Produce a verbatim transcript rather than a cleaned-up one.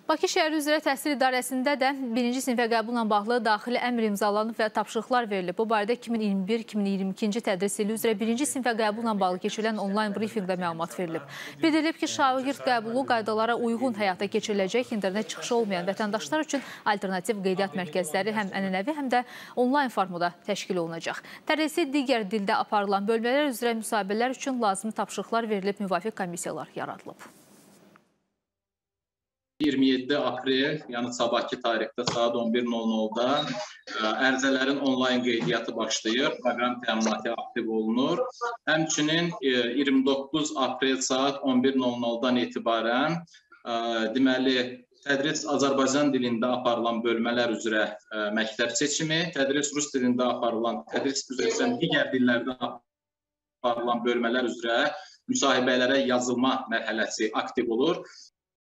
Bakı şəhəri üzrə təhsil idarəsində də birinci sinifə qəbulla bağlı daxili əmr imzalanıb və tapşırıqlar verilib. Bu barədə iki min iyirmi bir iki min iyirmi ikinci tədris ili üzrə birinci sinifə qəbulla bağlı keçirilən onlayn brifinqdə məlumat verilib. Bildirilib ki, şagird qəbulu qaydalara uyğun həyata keçiriləcək, internet çıxışı olmayan vətəndaşlar üçün alternativ qeydiyyat mərkəzləri həm ənənəvi, həm də onlayn formada təşkil olunacaq. Tədrisi digər dildə aparılan bölmələr üzrə müsahibələr üçün lazımi tapşırıqlar verilib, müvafiq komissiyalar yaradılıb. iyirmi yeddi aprel, yəni sabahki tarixdə saat on bir nol nolda ərizələrin onlayn qeydiyyatı başlayır, proqram təminatı aktiv olunur. Həmçinin iyirmi doqquz aprel saat on bir nol noldan etibarən deməli tədris Azərbaycan dilində aparılan bölmələr üzrə məktəb seçimi, tədris rus dilində aparılan, tədris üzrə digər dillərdə aparılan bölmələr üzrə müsahibələrə yazılma mərhələsi aktiv olur.